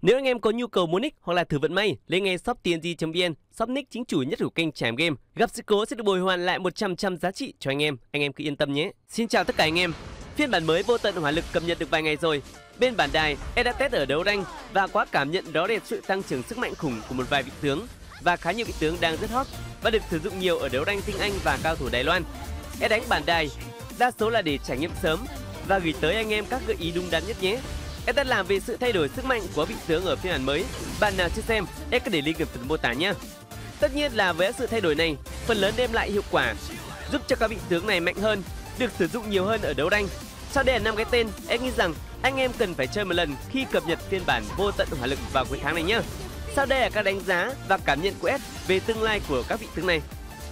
Nếu anh em có nhu cầu mua nick hoặc là thử vận may, lên ngay shop tng.vn, shop nick chính chủ nhất của kênh Trải Game. Gặp sự cố sẽ được bồi hoàn lại 100% giá trị cho anh em cứ yên tâm nhé. Xin chào tất cả anh em. Phiên bản mới Vô Tận Hỏa Lực cập nhật được vài ngày rồi. Bên bản đài, em đã test ở đấu rank và quá cảm nhận đó là sự tăng trưởng sức mạnh khủng của một vài vị tướng và khá nhiều vị tướng đang rất hot và được sử dụng nhiều ở đấu rank tinh Anh và cao thủ Đài Loan. Em đánh bản đài đa số là để trải nghiệm sớm và gửi tới anh em các gợi ý đúng đắn nhất nhé. Em đã làm về sự thay đổi sức mạnh của vị tướng ở phiên bản mới. Bạn nào chưa xem, em cứ để link ở phần mô tả nhé. Tất nhiên là với sự thay đổi này, phần lớn đem lại hiệu quả, giúp cho các vị tướng này mạnh hơn, được sử dụng nhiều hơn ở đấu rank. Sau đây là 5 cái tên, em nghĩ rằng anh em cần phải chơi một lần khi cập nhật phiên bản Vô Tận Hỏa Lực vào cuối tháng này nhé. Sau đây là các đánh giá và cảm nhận của S về tương lai của các vị tướng này.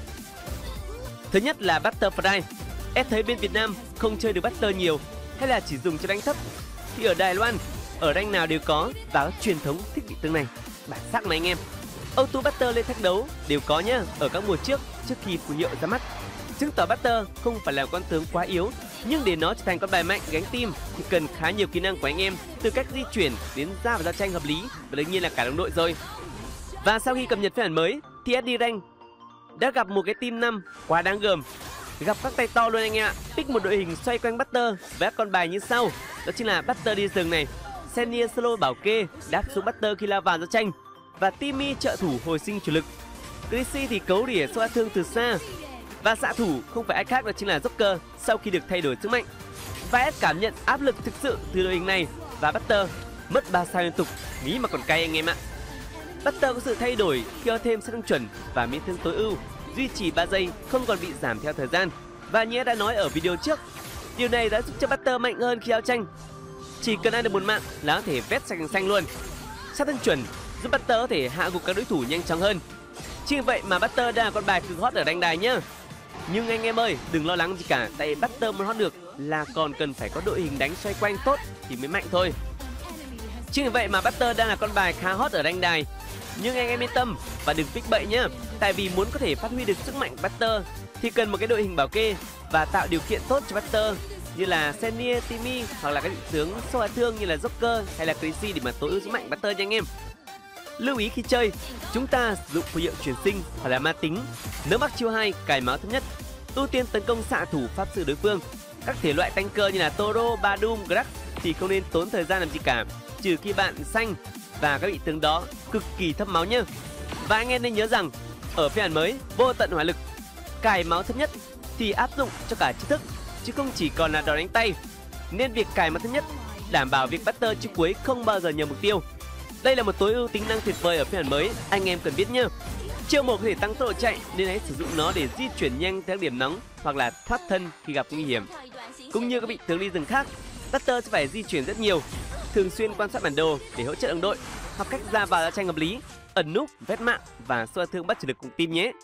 Thứ nhất là Butterfly. S thấy bên Việt Nam không chơi được Butter nhiều hay là chỉ dùng cho đánh thấp, thì ở Đài Loan, ở rank nào đều có và có truyền thống thích vị tướng này. Bản sắc mà anh em. Auto Butter lên thách đấu đều có nhá, ở các mùa trước khi phù hiệu ra mắt. Chứng tỏ Butter không phải là con tướng quá yếu, nhưng để nó trở thành con bài mạnh gánh team thì cần khá nhiều kỹ năng của anh em, từ cách di chuyển đến ra và giao tranh hợp lý và đương nhiên là cả đồng đội rồi. Và sau khi cập nhật phiên bản mới thì SD rank đã gặp một cái team 5 quá đáng gờm, gặp các tay to luôn anh em ạ. Pick một đội hình xoay quanh Butter với các con bài như sau, đó chính là Butter đi rừng này, Senia solo bảo kê đáp xuống Butter khi lao vào giao tranh, và Timmy trợ thủ hồi sinh chủ lực. Chrissy thì cấu đỉa xoa thương từ xa, và xạ thủ không phải ai khác đó chính là Joker sau khi được thay đổi sức mạnh. Và S cảm nhận áp lực thực sự từ đội hình này, và Butter mất 3 sao liên tục, nghĩ mà còn cay anh em ạ. Butter có sự thay đổi khi có thêm sát thương chuẩn và miễn thương tối ưu, duy trì 3 giây không còn bị giảm theo thời gian. Và như đã nói ở video trước, điều này đã giúp cho Butter mạnh hơn khi giao tranh. Chỉ cần ăn được một mạng là có thể vét sạch xanh luôn. Sát thương chuẩn giúp Butter có thể hạ gục các đối thủ nhanh chóng hơn. Chính vậy mà Butter đang là con bài cực hot ở rank đài nhá. Nhưng anh em ơi, đừng lo lắng gì cả, tại Butter muốn hot được là còn cần phải có đội hình đánh xoay quanh tốt thì mới mạnh thôi. Chính vậy mà Butter đang là con bài khá hot ở rank đài. Nhưng anh em yên tâm và đừng pick bậy nhá. Tại vì muốn có thể phát huy được sức mạnh Butter thì cần một cái đội hình bảo kê và tạo điều kiện tốt cho Butter, như là Senia, Timmy hoặc là các vị tướng xoa thương như là Joker hay là Chrissy để mà tối ưu sức mạnh Butter nha anh em. Lưu ý khi chơi, chúng ta sử dụng phù hiệu chuyển sinh hoặc là ma tính. Nếu mắc chiêu 2 cài máu thấp nhất, ưu tiên tấn công xạ thủ pháp sư đối phương. Các thể loại tanker như là Toro, Badum, Grax thì không nên tốn thời gian làm gì cả, trừ khi bạn xanh và các vị tướng đó cực kỳ thấp máu nhá. Và anh em nên nhớ rằng ở phiên bản mới Vô Tận Hỏa Lực, cài máu thấp nhất thì áp dụng cho cả chiêu thức chứ không chỉ còn là đòn đánh tay, nên việc cài máu thấp nhất đảm bảo việc Butter chiêu cuối không bao giờ nhầm mục tiêu. Đây là một tối ưu tính năng tuyệt vời ở phiên bản mới, anh em cần biết nhá. Chiêu 1 có thể tăng tốc độ chạy nên hãy sử dụng nó để di chuyển nhanh theo điểm nóng hoặc là thoát thân khi gặp nguy hiểm. Cũng như các vị tướng đi rừng khác, Butter sẽ phải di chuyển rất nhiều, thường xuyên quan sát bản đồ để hỗ trợ đồng đội, học cách ra vào giao tranh hợp lý, ẩn núp, vét mạng và xoa thương bắt chủ lực cùng team nhé.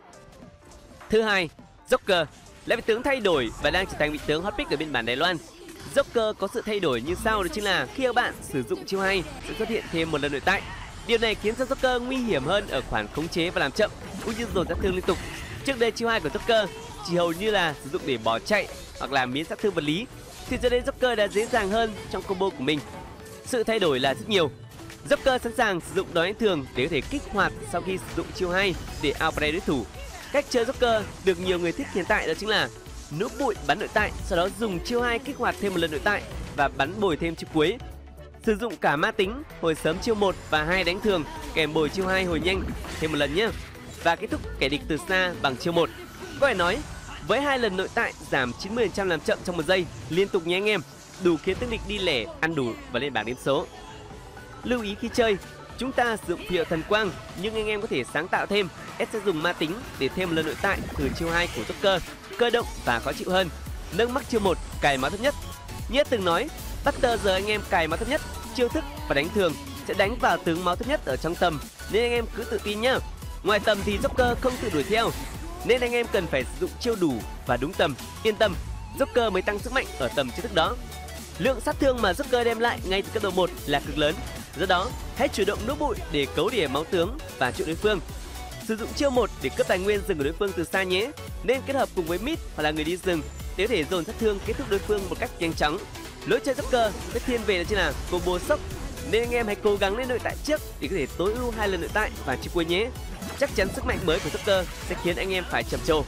Thứ hai, Joker là vị tướng thay đổi và đang trở thành vị tướng hot pick ở bên bản Đài Loan. Joker có sự thay đổi như sau, đó chính là khi các bạn sử dụng chiêu 2 sẽ xuất hiện thêm một lần nội tại. Điều này khiến cho Joker nguy hiểm hơn ở khoản khống chế và làm chậm, cũng như dồn sát thương liên tục. Trước đây chiêu 2 của Joker chỉ hầu như là sử dụng để bỏ chạy hoặc là miễn sát thương vật lý, thì giờ đây Joker đã dễ dàng hơn trong combo của mình. Sự thay đổi là rất nhiều. Joker sẵn sàng sử dụng đòn đánh thường để có thể kích hoạt sau khi sử dụng chiêu 2 để outplay đối thủ. Cách chơi Joker được nhiều người thích hiện tại đó chính là núp bụi bắn nội tại, sau đó dùng chiêu 2 kích hoạt thêm một lần nội tại và bắn bồi thêm chiêu cuối. Sử dụng cả ma tính hồi sớm chiêu 1 và 2 đánh thường kèm bồi chiêu 2 hồi nhanh thêm một lần nhé. Và kết thúc kẻ địch từ xa bằng chiêu 1. Có thể nói với 2 lần nội tại giảm 90% làm chậm trong 1 giây liên tục nhé anh em, đủ khiến tướng địch đi lẻ, ăn đủ và lên bảng điểm số. Lưu ý khi chơi, chúng ta sử dụng phù hiệu thần quang, nhưng anh em có thể sáng tạo thêm. S sẽ dùng ma tính để thêm một lần nội tại từ chiêu 2 của Joker, cơ động và khó chịu hơn. Nâng mắc chiêu 1 cài máu thấp nhất. Nghĩa từng nói, Butter giờ anh em cài máu thấp nhất, chiêu thức và đánh thường sẽ đánh vào tướng máu thấp nhất ở trong tầm, nên anh em cứ tự tin nhá. Ngoài tầm thì Joker không tự đuổi theo, nên anh em cần phải sử dụng chiêu đủ và đúng tầm. Yên tâm, Joker mới tăng sức mạnh ở tầm chiêu thức đó. Lượng sát thương mà Joker đem lại ngay từ cấp độ 1 là cực lớn. Do đó, hãy chủ động núp bụi để cấu đỉa máu tướng và trụ đối phương. Sử dụng chiêu 1 để cướp tài nguyên rừng của đối phương từ xa nhé. Nên kết hợp cùng với mid hoặc là người đi rừng để có thể dồn sát thương kết thúc đối phương một cách nhanh chóng. Lối chơi Joker sẽ thiên về đó chính là combo sốc, nên anh em hãy cố gắng lên nội tại trước để có thể tối ưu 2 lần nội tại và chiêu cuối nhé. Chắc chắn sức mạnh mới của Joker sẽ khiến anh em phải trầm trồ.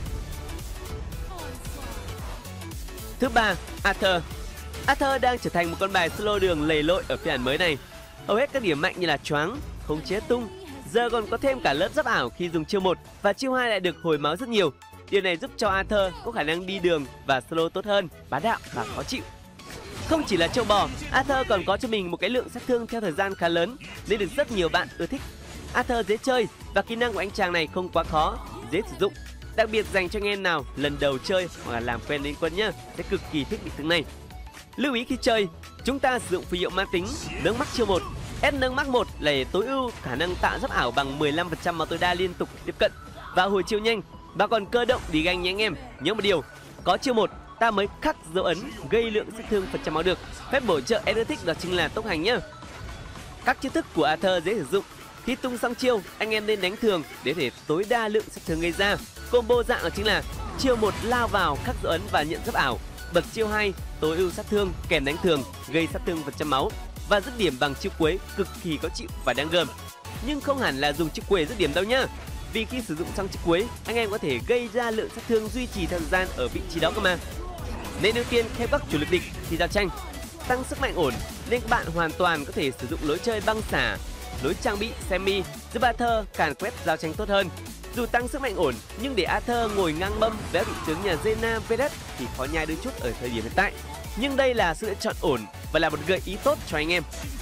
Thứ ba, Arthur. Arthur đang trở thành một con bài solo đường lầy lội ở phiên bản mới này. Hầu hết các điểm mạnh như là choáng, khống chế tung, giờ còn có thêm cả lớp giáp ảo khi dùng chiêu 1 và chiêu 2 lại được hồi máu rất nhiều. Điều này giúp cho Arthur có khả năng đi đường và solo tốt hơn, bá đạo và khó chịu. Không chỉ là châu bò, Arthur còn có cho mình một cái lượng sát thương theo thời gian khá lớn nên được rất nhiều bạn ưa thích. Arthur dễ chơi và kỹ năng của anh chàng này không quá khó, dễ sử dụng. Đặc biệt dành cho anh em nào lần đầu chơi hoặc là làm quen liên quân nhá, sẽ cực kỳ thích vị tướng này. Lưu ý khi chơi, chúng ta sử dụng phù hiệu ma tính, nâng mắc chiêu 1. S nâng mắc 1 là để tối ưu khả năng tạo giáp ảo bằng 15% máu tối đa liên tục tiếp cận và hồi chiêu nhanh, và còn cơ động đi ganh nhé anh em. Nhớ một điều, có chiêu 1 ta mới khắc dấu ấn gây lượng sát thương phần trăm máu được. Phép bổ trợ S thích đó chính là tốc hành nhá. Các chiêu thức của Arthur dễ sử dụng. Khi tung xong chiêu, anh em nên đánh thường để thể tối đa lượng sát thương gây ra. Combo dạng đó chính là chiêu 1 lao vào khắc dấu ấn và nhận giáp ảo, bật chiêu 2 tối ưu sát thương kèm đánh thường gây sát thương phần trăm máu và dứt điểm bằng chiêu cuối cực kỳ khó chịu và đáng gờm. Nhưng không hẳn là dùng chiêu cuối dứt điểm đâu nhá. Vì khi sử dụng xong chiêu cuối, anh em có thể gây ra lượng sát thương duy trì thời gian ở vị trí đó cơ mà. Nên ưu tiên theo các chủ lực địch thì giao tranh. Tăng sức mạnh ổn nên các bạn hoàn toàn có thể sử dụng lối chơi băng xả, lối trang bị semi giúp Arthur càn quét giao tranh tốt hơn. Dù tăng sức mạnh ổn nhưng để Arthur ngồi ngang mâm với vị tướng nhà Zena Vedet thì khó nhai đôi chút ở thời điểm hiện tại. Nhưng đây là sự lựa chọn ổn và là một gợi ý tốt cho anh em.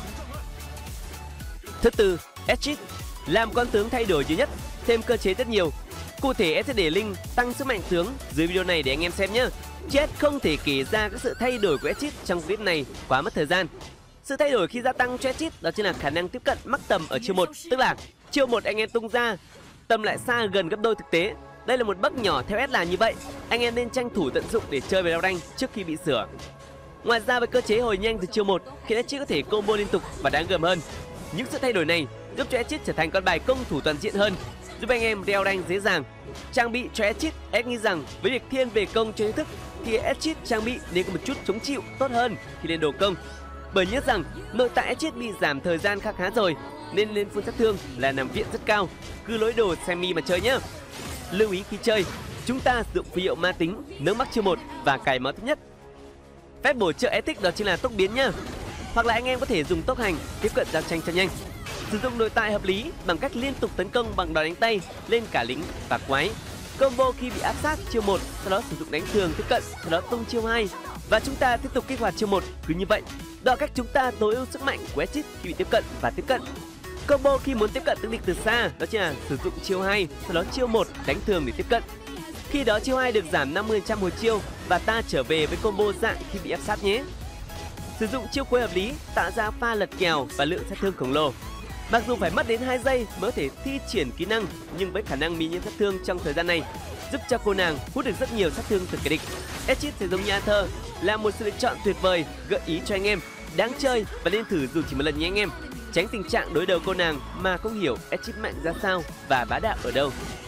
Thứ tư, Exit là một con tướng thay đổi duy nhất, thêm cơ chế rất nhiều. Cụ thể sẽ để link tăng sức mạnh tướng dưới video này để anh em xem nhé. Chết không thể kể ra các sự thay đổi của Exit trong clip này quá mất thời gian. Sự thay đổi khi gia tăng cho Exit đó chính là khả năng tiếp cận mắc tầm ở chiêu 1, tức là chiêu 1 anh em tung ra, tầm lại xa gần gấp đôi thực tế. Đây là một bug nhỏ theo S là như vậy. Anh em nên tranh thủ tận dụng để chơi với đao đanh trước khi bị sửa. Ngoài ra với cơ chế hồi nhanh từ chiêu 1 khiến Exit có thể combo liên tục và đáng gờm hơn. Những sự thay đổi này giúp cho Exit trở thành con bài công thủ toàn diện hơn, giúp anh em đeo đanh dễ dàng. Trang bị cho Exit, S nghĩ rằng với việc thiên về công cho thức thì Exit trang bị nên có một chút chống chịu tốt hơn khi lên đồ công. Bởi nhớ rằng nội tại Exit bị giảm thời gian khá rồi nên lên full sát thương là nằm viện rất cao. Cứ lối đồ semi mà chơi nhé. Lưu ý khi chơi, chúng ta sử dụng phù hiệu ma tính, nâng mắc chiêu 1 và cài máu thấp nhất. Phép bổ trợ Ethic đó chính là tốc biến nhá. Hoặc là anh em có thể dùng tốc hành tiếp cận giao tranh cho nhanh. Sử dụng nội tại hợp lý bằng cách liên tục tấn công bằng đòn đánh tay lên cả lính và quái. Combo khi bị áp sát chiêu 1, sau đó sử dụng đánh thường tiếp cận, sau đó tung chiêu 2 và chúng ta tiếp tục kích hoạt chiêu 1, cứ như vậy. Đó là cách chúng ta tối ưu sức mạnh của Exit khi bị tiếp cận và tiếp cận. Combo khi muốn tiếp cận tướng địch từ xa đó chính là sử dụng chiêu 2, sau đó chiêu 1 đánh thường để tiếp cận. Khi đó chiêu 2 được giảm 50% hồi chiêu và ta trở về với combo dạng khi bị áp sát nhé. Sử dụng chiêu cuối hợp lý tạo ra pha lật kèo và lượng sát thương khổng lồ. Mặc dù phải mất đến 2 giây mới có thể thi triển kỹ năng, nhưng với khả năng minion sát thương trong thời gian này giúp cho cô nàng hút được rất nhiều sát thương từ kẻ địch. Exit sẽ giống như Arthur là một sự lựa chọn tuyệt vời, gợi ý cho anh em đáng chơi và nên thử dù chỉ một lần nhé anh em. Tránh tình trạng đối đầu cô nàng mà không hiểu Exit mạnh ra sao và bá đạo ở đâu.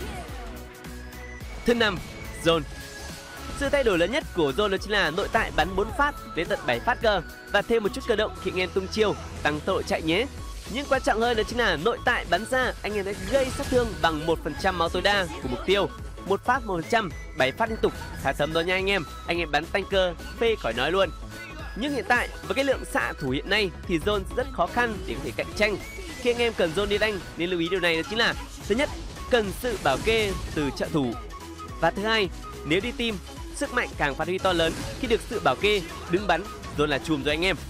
Thứ 5, Zone. Sự thay đổi lớn nhất của Zone đó chính là nội tại bắn 4 phát đến tận 7 phát cơ và thêm một chút cơ động khi anh em tung chiêu, tăng tốc độ chạy nhé. Nhưng quan trọng hơn đó chính là nội tại bắn ra anh em sẽ gây sát thương bằng 1% máu tối đa của mục tiêu. Một phát 1%, 7 phát liên tục, khá thấm đó nha anh em. Anh em bắn tanker phê khỏi nói luôn. Nhưng hiện tại với cái lượng xạ thủ hiện nay thì Zone rất khó khăn để có thể cạnh tranh. Khi anh em cần Zone đi đánh nên lưu ý điều này đó chính là thứ nhất, cần sự bảo kê từ trợ thủ. Và thứ hai, nếu đi team, sức mạnh càng phát huy to lớn khi được sự bảo kê, đứng bắn, Zone là chùm rồi anh em.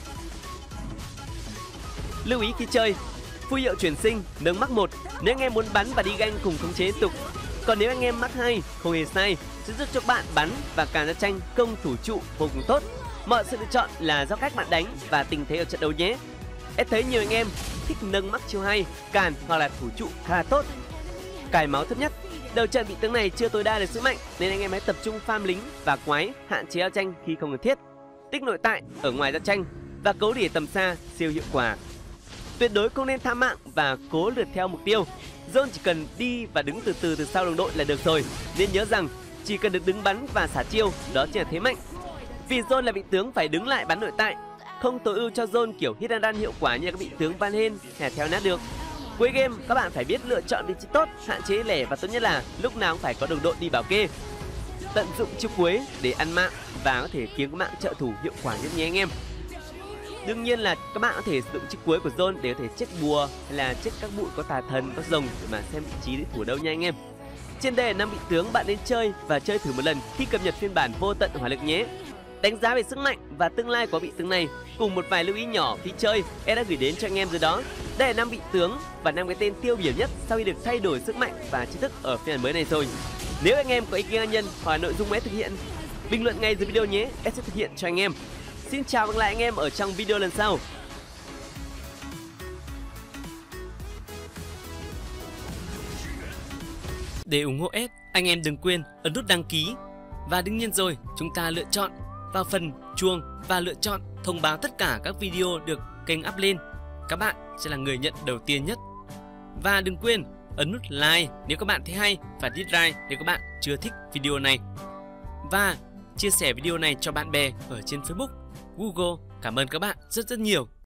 Lưu ý khi chơi, phù hiệu chuyển sinh nâng mắc 1 nếu anh em muốn bắn và đi ganh cùng khống chế liên tục. Còn nếu anh em mắc 2 không hề sai, sẽ giúp cho bạn bắn và càn ra tranh công thủ trụ vô cùng tốt. Mọi sự lựa chọn là do cách bạn đánh và tình thế ở trận đấu nhé. Em thấy nhiều anh em thích nâng mắc chiêu 2, càn hoặc là thủ trụ khá là tốt. Cài máu thấp nhất, đầu trận bị tướng này chưa tối đa được sức mạnh nên anh em hãy tập trung farm lính và quái, hạn chế giao tranh khi không cần thiết. Tích nội tại ở ngoài giao tranh và cấu đỉa tầm xa siêu hiệu quả. Tuyệt đối không nên tham mạng và cố lượt theo mục tiêu. Zone chỉ cần đi và đứng từ từ sau đồng đội là được rồi. Nên nhớ rằng chỉ cần được đứng bắn và xả chiêu, đó chính là thế mạnh. Vì Zone là vị tướng phải đứng lại bắn nội tại, không tối ưu cho zone kiểu hit and run hiệu quả như các vị tướng Van Halen hay theo nát được. Cuối game, các bạn phải biết lựa chọn vị trí tốt, hạn chế lẻ và tốt nhất là lúc nào cũng phải có đồng đội đi bảo kê. Tận dụng chiêu cuối để ăn mạng và có thể kiếm các mạng trợ thủ hiệu quả nhất nhé anh em. Đương nhiên là các bạn có thể sử dụng chiếc cuối của zone để có thể check bùa hay là check các bụi có tà thần, có rồng để mà xem vị trí để thủ đâu nha anh em. Trên đây là 5 vị tướng bạn nên chơi và chơi thử một lần khi cập nhật phiên bản vô tận hỏa lực nhé. Đánh giá về sức mạnh và tương lai của vị tướng này cùng một vài lưu ý nhỏ khi chơi em đã gửi đến cho anh em rồi đó. Đây là 5 vị tướng và 5 cái tên tiêu biểu nhất sau khi được thay đổi sức mạnh và chiêu thức ở phiên bản mới này rồi. Nếu anh em có ý kiến cá nhân hoặc nội dung em thực hiện, bình luận ngay dưới video nhé, em sẽ thực hiện cho anh em. Xin chào và hẹn gặp lại anh em ở trong video lần sau. Để ủng hộ S, anh em đừng quên ấn nút đăng ký. Và đương nhiên rồi, chúng ta lựa chọn vào phần chuông và lựa chọn thông báo tất cả các video được kênh up lên. Các bạn sẽ là người nhận đầu tiên nhất. Và đừng quên ấn nút like nếu các bạn thấy hay và dislike nếu các bạn chưa thích video này. Và chia sẻ video này cho bạn bè ở trên Facebook, Google. Cảm ơn các bạn rất nhiều.